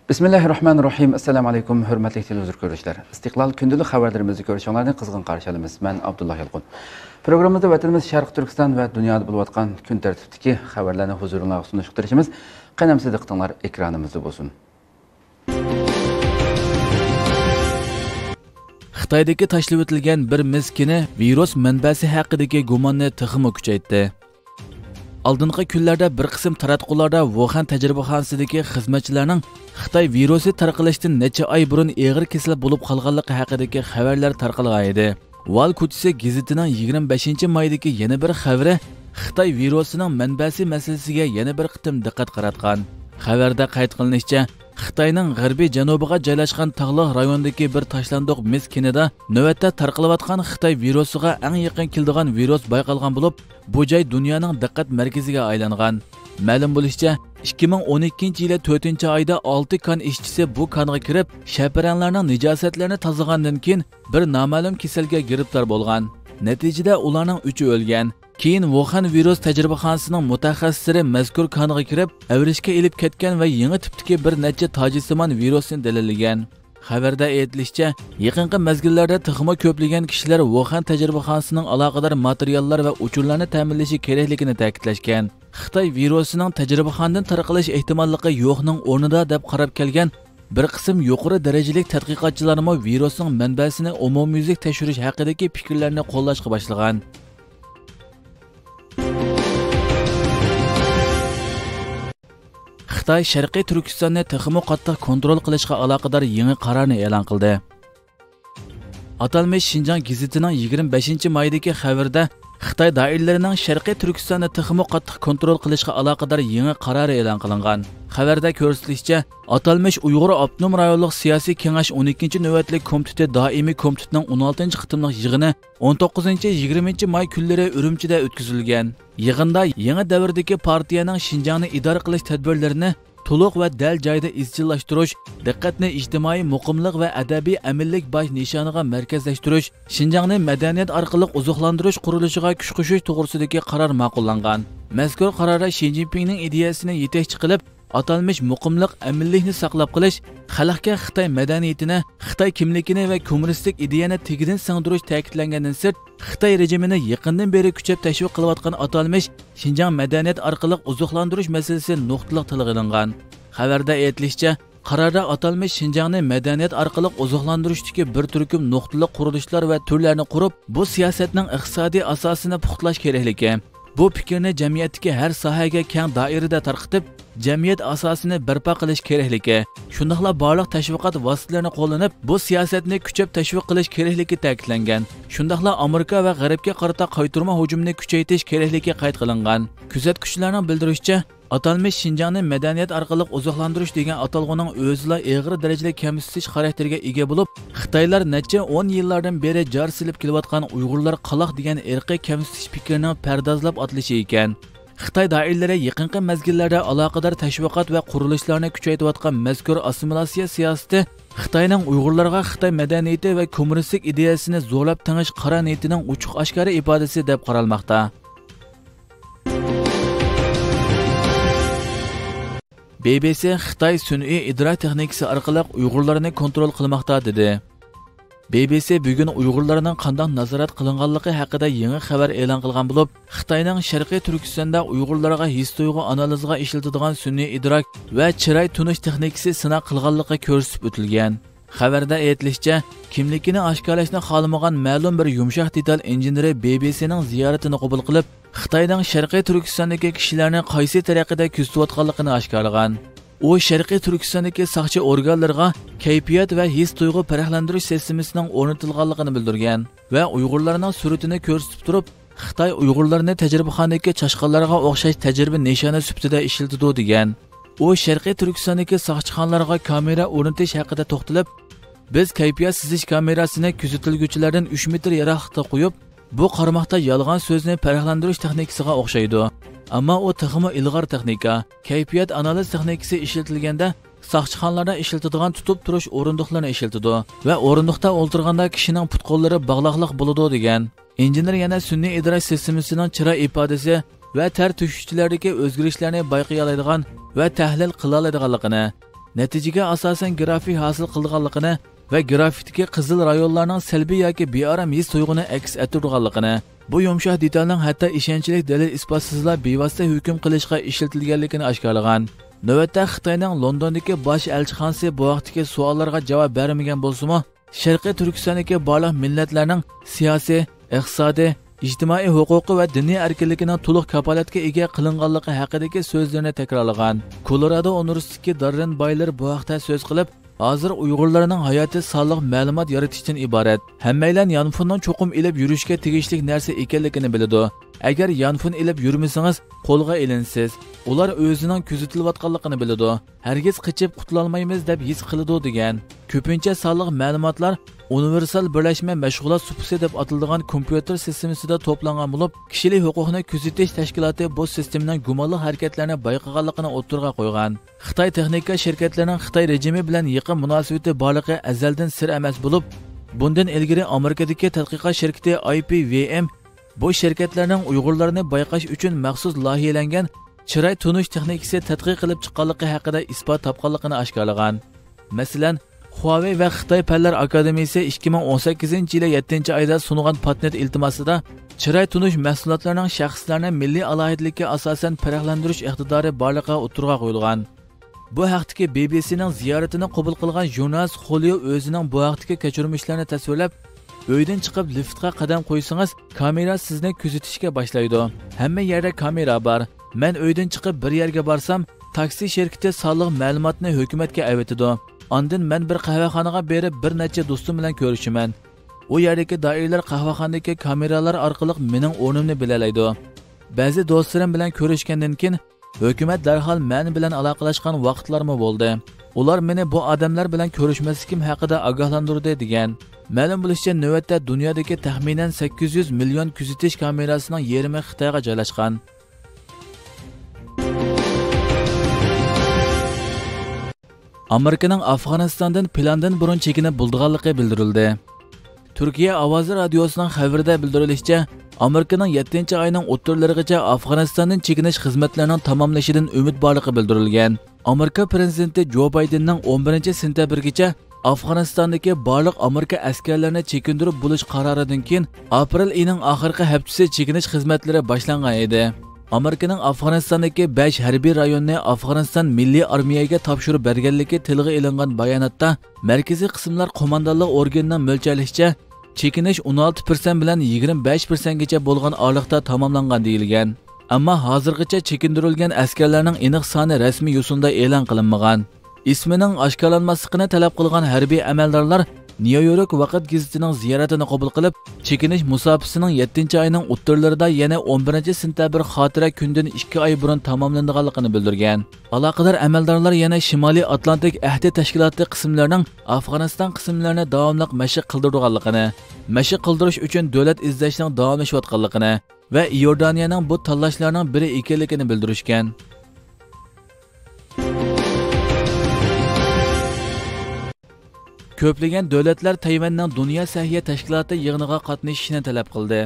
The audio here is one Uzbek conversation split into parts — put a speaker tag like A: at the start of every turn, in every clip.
A: Bismillahirrahmanirrahim. Assalamu alaykum, hurmatli televizor ko'ruvchilar. Istiqlol kundalik xabarlarimizni ko'rishinglarni qizg'in qarshi olamiz. Men Abdullah Yalqun. Programmamizda vatanimiz Sharq Turkiston va dunyoda bo'layotgan kun tartibidagi xabarlarni huzuringizga sunishtirishimiz qanamsiz diqqatinglar ekranimizda bo'lsin.
B: Xitoydagi tashlab o'tilgan bir miskini virus manbasi haqidagi gumonni texmo kuchaytirdi. Oldingi kunlarda bir qism taratqularda Wuhan tajribaxonasidagi xizmatchilarning Xitoy virusi tarqalishidan necha oy burun og'ir kasal bo'lib qolganligi haqidagi xabarlar tarqalgan edi. Wall ko'chasi gazetining 25-maydagi yana bir xabari Xitoy virusining manbasi masalasiga yana bir qitim diqqat qaratgan. Xabarda qayd qilinishicha, Xitoyning g'arbiy janubiga joylashgan tog'liq rayondagi bir tashlandiq miskinida navbatda tarqalayotgan Xitoy virusiga eng yaqin keladigan virus bayqalgan bo'lib, bu joy dunyoning diqqat markaziga aylangan. Ma'lum bo'lishicha, 2012-yil 4-oyda 6 kon ishchisi bu konga kirib, shaparanlarning nijosatlarini tozalagandan keyin bir noma'lum kasalga giribtor bo'lgan. Natijada ularning 3i o'lgan. Keyin Wuhan virus tajribaxonasining mutaxassislari mazkur konga kirib, avrishga elib ketgan va yangi tipdagi bir necha tojisimon virusni dalillagan. Xabarda aytilishicha, yaqinqi mezgillarda texmo ko'plagan kishilar Wuhan tajribaxonasining aloqador materiallar va uchurlarni ta'minlashi kerakligini ta'kidlashgan. Xitoy virusining tajribaxonadan tarqalish ehtimolligi yo'qning o'rnida deb qarab kelgan bir qism yuqori darajali tadqiqotchilarmi virusning manbasini umumyuzlik tekshirish haqidagi fikrlarni qo'llashga boshlagan. Xitoy Sharqiy Turkistonni texmo qattiq kontrol qilishga aloqador yangi qarorni e'lon qildi. Atalmish Xinjiang gazetining 25-maydagi xabarida Xitoy doiralarining Sharqiy Turkistonni texmo qattiq kontrol qilishga aloqador yangi qarori e'lon qilingan. Xabarda ko'rsatilishicha, atalmish Uyg'ur Avtonom rayonlik siyosiy kengash 12-navbatlik komiteti doimiy komitetining 16-qitimlik yig'ini 19-20 may kunlari Urumchida o'tkazilgan. Yig'inda yangi davrdagi partiyaning Xinjiangni idora qilish tadbirlarini to'liq va dal joyda izchillashtirish, diqqatni ijtimoiy muqimlik va adabiy amillik bosh nishoniga markazlashtirish, Xinjiangni madaniyat orqali oziqlantirish qurilishiga kuch qo'shish to'g'risidagi qaror ma'qullangan. Mazkur qarorda Xi Jinpingning ideyasini yetakchi qilib, atalmish muqimlik amillikni saqlab qilish, xalqqa Xitoy madaniyatini, Xitoy kimligini va kommunistik ideyani tegidan singdirish ta'kidlangandan sirt, Xitoy rejimini yaqindan beri kuchab tashviq qilayotgan atalmish Xinjiang madaniyat orqali oziqlantirish masalasi nuqtaliq tilga olingan. Xabarda aytilishicha, qarorda atalmish Xinjiangni madaniyat orqali oziqlantirishdagi bir turkum nuqtaliq qurilishlar va turlarni qurib, bu siyosatning iqtisodiy asosini puxtalash kerakligi. Bu fikrni jamiyatdagi har sohaga keng doirada tarqatib, jamiyat asosini barpo qilish kerakligi, shundaqla barliq tashviqot vositalarini qo'llanib, bu siyosatni kuchab tashviq qilish kerakligi ta'kidlangan. Shundaqla Amerika va G'arbga qarata qaytarma hujumni kuchaytirish kerakligi qayd qilingan. Kuzatuvchilarning bildirishicha, atalmish Xinjiangni madaniyat orqali oziqlantirish degan atalg'uning o'zida og'ir darajada kamsitish xarakteriga ega bo'lib, Xitoylar necha 10 yillardan beri jar silib kelayotgan Uyg'urlar qaloq degan irqiy kamsitish fikrining pardozlab otilishi ekan. Xitoy doiralari yaqinqi mezgillarda aloqador tashviqot va qurilishlarni kuchaytirayotgan mazkur assimilyatsiya siyosati Xitoyning Uyg'urlarga Xitoy madaniyati va kommunistik ideyasini zo'rlab tangish qora niyatining ochiq oshkora ifodasi deb qaralmoqda. BBC Xitoy sun'iy idrok texnikasi orqali Uyg'urlarni kontrol qilmoqda dedi. BBC bugun Uyg'urlarning qanday nazorat qilinganligi haqida yangi xabar e'lon qilgan bo'lib, Xitoyning Sharqiy Turkistonda Uyg'urlarga his tuyg'u analiziga ishlatiladigan sun'iy idrok va chiroy tunish texnikasi sinab qilganligi ko'rsatib o'tilgan. Xabarda aytilishicha, kimligini oshkorlashni xohlamagan ma'lum bir yumshoq detal injeneri BBCning ziyoratini qabul qilib, Xitoyning Sharqiy Turkistondagi kishilarni qaysi tariqada kuzatayotganligini oshkorlagan. U Sharqiy Turkistondagi soqchi organlarga kayfiyat va his tuyg'u farqlantirish sistemasining o'rnatilganligini bildirgan va Uyg'urlarning suratini ko'rsatib turib, Xitoy Uyg'urlarni tajribaxonadagi chashqanlarga o'xshash tajriba nishoni sifatida ishlatadi degan. U Sharqiy Turkistondagi soqchixonlarga kamera o'rnatish haqida to'xtalib, biz kayfiyat sizish kamerasini kuzatiluvchilardan 3 metr yiroqlikda qo'yib, bu qarmoqda yolg'on so'zni farqlantirish texnikasiga o'xshaydi. Ammo u texmo ilg'or texnika, kayfiyat analiz texnikasi ishlatilganda soqchixonlarda ishlatiladigan tutib turish o'rindiqlarini ishlatadi va o'rindiqda o'ltirganda kishining put-qo'llari bog'liqlik bo'ladi degan. Injener yana sun'iy idrok sistemasining chiroy ifodasi va tar tushishchilardagi o'zgarishlarni bayqay oladigan va tahlil qila oladiganligini, natijaga asosan grafit hosil qilganligini va grafitdagi qizil rayonlarning salbiy yoki bearam his tuyg'uni aks ettirganligini, bu yumshoq detalning hatto ishonchli dalil isbotsizla bevosita hukm qilishga ishlatilganligini oshkorlagan. Navbatda Xitoyning Londondagi bosh elchixonasi bu vaqtdagi savollarga javob bermagan bo'lsa-mu, Sharqiy Turkistondagi barliq millatlarning siyosiy, iqtisodiy, ijtimoiy huquqi va diniy erkinligining to'liq kafolatga ega qilinganligi haqidagi so'zlarini takrorlagan. Kolorado universiteti Darren Bayler bu haqda so'z qilib, hozir Uyg'urlarning hayoti sonliq ma'lumot yaratishdan iborat. Hammaylar yanfunning cho'qim ilib yurishga tegishli narsa ekanligini biladi. Agar yanfun ilib yurmasangiz, qo'lga ilinsiz. Ular o'zining kuzatilayotganligini biladi. Hargiz qichib qutulolmaymiz deb his qiladi degan. Ko'pincha sonliq ma'lumotlar universal birlashma mashg'ulot supsi deb ataladigan kompyuter sistemasida to'plangan bo'lib, kishilik huquqni kuzatish tashkiloti bu sistemaning gumonli harakatlarini bayqaganligini o'ttirga qo'ygan. Xitoy texnika shirkatlarining Xitoy rejimi bilan yaqin munosabati borligi azaldan sir emas bo'lib, bundan ilgari Amerikadagi tadqiqot shirkati IPVM bu shirkatlarning Uyg'urlarni bayqash uchun maxsus loyihalangan chiroy tunish texnikasi tadqiq qilib chiqqanligi haqida isbot topganligini oshkorlagan. Masalan, Huawei va Xitoy Fanlar Akademiyasi 2018-yil 7-oyda sungan patent iltimosida chiroy tunish mahsulotlarining shaxslarni milliy alohidlikka asosan farqlantirish iqtidori borligi o'tirg'a qo'yilgan. Bu haqdagi BBCning ziyoratini qabul qilgan jurnalist Xolio o'zining bu haqdagi kechirmishlarini tasvirlab, uydan chiqib liftga qadam qo'ysangiz, kamera sizni kuzatishga boshlaydi. Hamma yerda kamera bor. Men uydan chiqib bir yerga borsam, taksi shirkati sonliq ma'lumotni hukumatga avatidi. Ondan men bir qahvaxonaga berib bir necha do'stim bilan ko'rishiman. U yerdagi doiralar qahvaxonadagi kameralar orqali mening o'rnimni bilalaydi. Ba'zi do'stlarim bilan ko'rishgandan keyin hukumat darhol men bilan aloqalashgan vaqtlarmi bo'ldi. Ular meni bu odamlar bilan ko'rishmaslikim haqida ogohlantirdi degan. Ma'lum bo'lishicha, navbatda dunyodagi taxminan 800 million kuzatish kamerasining yarmi Xitoyga joylashgan. Amerikaning Afg'onistondan plandan burun chekinib bo'lganligi bildirildi. Turkiya ovozi radiosining xabarida bildirilishicha, Amerikaning 7-oyning o'ttirlarigacha Afg'onistondan chekinish xizmatlarining tamomlashidan umid borligi bildirilgan. Amerika prezidenti Joe Bidenning 11-sentabrgacha Afg'onistondagi barliq Amerika askarlarini chekindirib bo'lish qaroridan keyin aprel oyining oxirgi haftasi chekinish xizmatlari boshlangan edi. Amerikaning Afg'onistondagi 5 harbiy rayonni Afg'oniston milliy armiyaga topshirib berganligi tilga ilingan bayonotda markaziy qismlar qo'mondonlik organining mo'ljallashicha chekinish 16% bilan 25% gacha bo'lgan oraliqda tamomlangan deyilgan. Ammo hozirgacha chekindirilgan askarlarning aniq soni rasmiy yo'sinda e'lon qilinmagan. Ismining oshkorlanmasligini talab qilgan harbiy amaldorlar New York vaqt gazetining ziyoratini qabul qilib, chekinish musofasining 7-oyining o'ttirlarida yana 11-sentabr xotira kundan 2 oy burun tamomlanganligini bildirgan. Aloqador amaldorlar yana Shimoliy Atlantik ahdi tashkiloti qismlarining Afg'oniston qismlarini davomli mashq qildirganligini, mashq qildirish uchun davlat izlashning davomlashayotganligini va Iordaniyaning bu tanlashlarning biri ekanligini bildirishgan. Ko'plagan davlatlar Tayvanning Dunyo Sahiyya Tashkiloti yig'iniga qatnashishni talab qildi.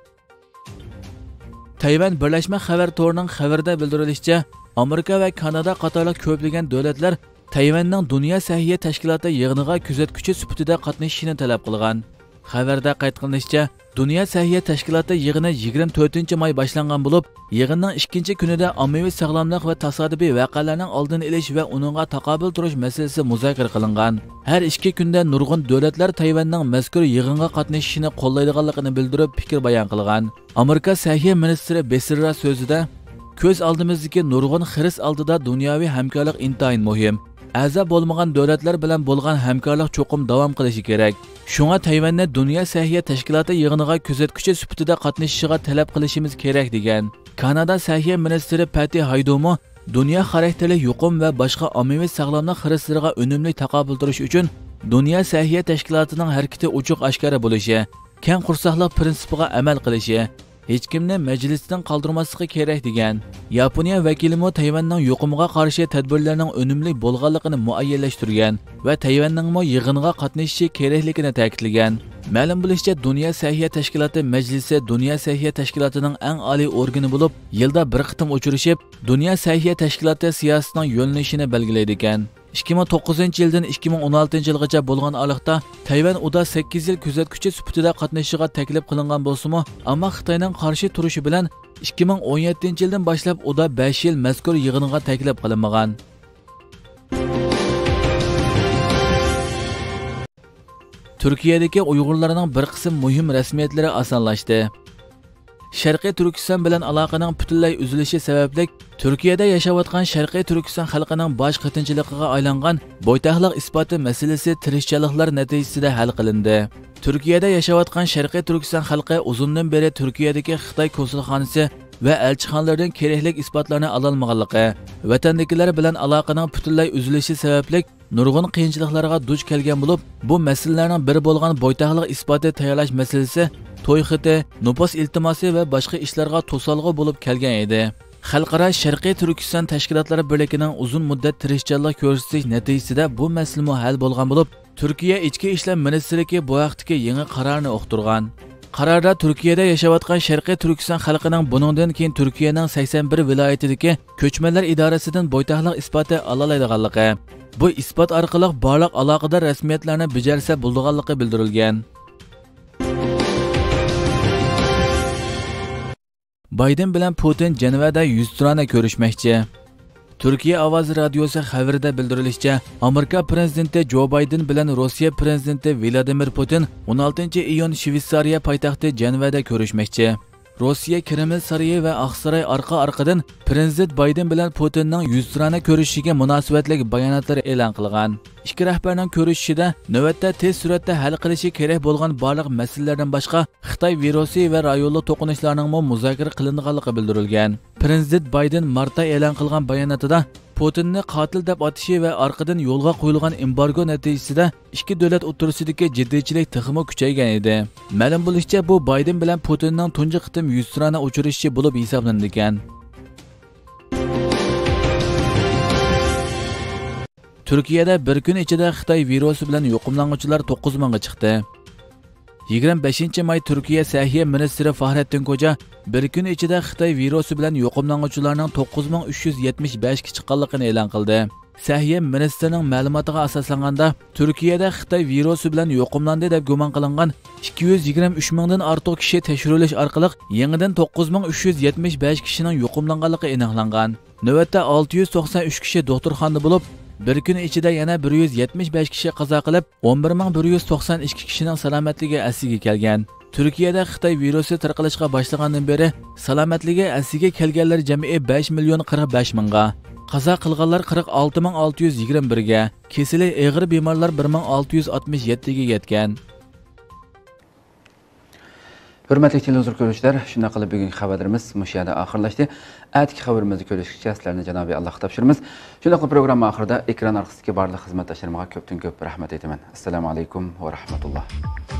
B: Tayvan Birlashma xabar torining xabarida bildirilishicha, Amerika va Kanada qatorliq ko'plagan davlatlar Tayvanning Dunyo Sahiyya Tashkiloti yig'iniga kuzatuvchi sifatida qatnashishni talab qilgan. Xabarda qayd qilinishicha, Dunyo Sahiyya Tashkiloti yig'ini 24-may boshlangan bo'lib, yig'inning 2-kunida ommaviy sog'lomlik va tasodifiy voqealarning oldini olish va uningga taqobil turish masalasi muzokara qilingan. Har 2 kunda nurg'un davlatlar Tayvanning mazkur yig'inga qatnashishini qo'llaydiganligini bildirib fikr bayon qilgan. Amerika Sahiyya ministri Besirra so'zida, ko'z oldimizdagi nurg'un xiris oldida dunyoviy hamkorlik intayin muhim. A'zo bo'lmagan davlatlar bilan bo'lgan hamkorlik cho'qim davom qilishi kerak. Shunga Tayvanni Dunyo Sahiyya Tashkiloti yig'iniga kuzatuvchi sifatida qatnashishiga talab qilishimiz kerak degan. Kanada Sahiyya ministri Patty Haydomo dunyo xarakterli yuqum va boshqa ommaviy sog'lomlik xirislariga unumli taqobil turish uchun Dunyo Sahiyya Tashkilotining harakati ochiq oshkora bo'lishi, keng qursaqlik prinsipiga amal qilishi, hech kimni majlisdan qoldirmasligi kerak degan. Yaponiya vakilimi Tayvanning yuqumiga qarshi tadbirlarning unumli bo'lganligini muayyanlashtirgan va Tayvanning yig'inga qatnashishi kerakligini ta'kidlagan. Ma'lum bo'lishicha, Dunyo Sahiyya Tashkiloti majlisi Dunyo Sahiyya Tashkilotining eng oliy organi bo'lib, yilda bir qitim uchrashib, Dunyo Sahiyya Tashkiloti siyosatining yo'nalishini belgilaydi ekan. 2009 yildan 2016 yilgacha bo'lgan aralıqda Tayvan UDA 8 yil kuzatuvchi sifatida qatnashishiga taklif qilingan bo'lsa-mu, ammo Xitoyning qarshi turishi bilan 2017 yildan boshlab UDA 5 yil mazkur yig'inga taklif qilinmagan. Turkiyadagi Uyg'urlarning bir qism muhim rasmiyatlari osonlashdi. Sharqiy Turkiston bilan aloqaning butunlay uzilishi sababli Turkiyada yashayotgan Sharqiy Turkiston xalqining bosh qatinchiligiga aylangan bo'ytaqliq isboti masalasi tirishchiliklar natijasida hal qilindi. Turkiyada yashayotgan Sharqiy Turkiston xalqi uzundan beri Turkiyadagi Xitoy konsulxonasi va elchixonalardan kerakli isbotlarni ololmaganligi, vatandagilar bilan aloqaning butunlay uzilishi sababli nurg'un qiyinchiliklarga duch kelgan bo'lib, bu masalalarning biri bo'lgan bo'ytaqliq isboti tayyorlash masalasi to'y xiti, nupus iltimosi va boshqa ishlarga to'solg'i bo'lib kelgan edi. Xalqaro Sharqiy Turkiston tashkilotlari birligining uzun muddat tirishchilik ko'rsatish natijasida bu masala hal bo'lgan bo'lib, Turkiya Ichki ishlar ministrligi bu vaqtdagi yangi qarorni o'qtirgan. Qarorda Turkiyada yashayotgan Sharqiy Turkiston xalqining buningdan keyin Turkiyaning 81 viloyatidagi ko'chmanlar idorasidan bo'ytaqliq isboti olalaydiganligi, bu isbot orqali barliq aloqador rasmiyatlarni bajarsa bo'ladiganligi bildirilgan. Bayden bilan Putin Jenevada yuzturana ko'rishmoqchi. Turkiya Ovoz radiosi xabarida bildirilishicha, Amerika prezidenti Joe Biden bilan Rossiya prezidenti Vladimir Putin 16-iyun Shveysariya poytaxti Jenevada ko'rishmoqchi. Rossiya Kreml sarayi va Oqsaroy orqa-orqadan prezident Biden bilan Putinning yuzturana ko'rishishiga munosabatli bayonotlar e'lon qilgan. Ikki rahbarning ko'rishishida navbatda tez suratda hal qilishi kerak bo'lgan barliq masalalardan boshqa Xitoy virusi va rayonli to'qinishlarning muzokara qilinganligi bildirilgan. Prezident Biden martda e'lon qilgan bayonotida Putinni qotil deb atishi va orqadan yo'lga qo'yilgan embargo natijasida ikki davlat o'rtasidagi jiddiychilik texmo kuchaygan edi. Ma'lum bo'lishicha, bu Biden bilan Putinning tunji qitim yuzturana uchrashishi bo'lib hisoblangan. Turkiyada bir kun ichida Xitoy virusi bilan yuqumlanuvchilar 9000 ga chiqdi. 25 may Turkiya Səhiyyə ministri Fahrettin Koca bir kun ichida Xitoy virusi bilan yuqumlanuvchilarning 9375 ga chiqqanligini e'lon qildi. Səhiyyə ministrining ma'lumotiga asoslanganda, Turkiyada Xitoy virusi bilan yuqumlandi deb gumon qilingan 223 mingdan ortiq kishi tekshirilish orqali yangidan 9375 kishining yuqumlanganligi aniqlangan. Navbatda 693 kishi doktorxonada bo'lib, bir kun ichida yana 175 kishi qazo qilib, 11192 kishining salomatligi asliga kelgan. Turkiyada Xitoy virusi tarqalishga boshlagandan beri salomatligi asliga kelganlar jami 5 million 45 mingga, qazo qilganlar 46621 ga, kesili og'ir bemorlar 1667 ga yetgan.
A: Hürmetli televizyon görüşler, şuna qilib bugungi xabarlarimiz mushada oxirlashdi. Atki xabarimizni ko'rishgacha sizlarni Janobi Allohga topshiramiz. Shuna qilib program oxirida ekran orqasidagi barliq xizmatdoshlarimga ko'pdan ko'p rahmat aytaman. Assalomu alaykum va rahmatulloh.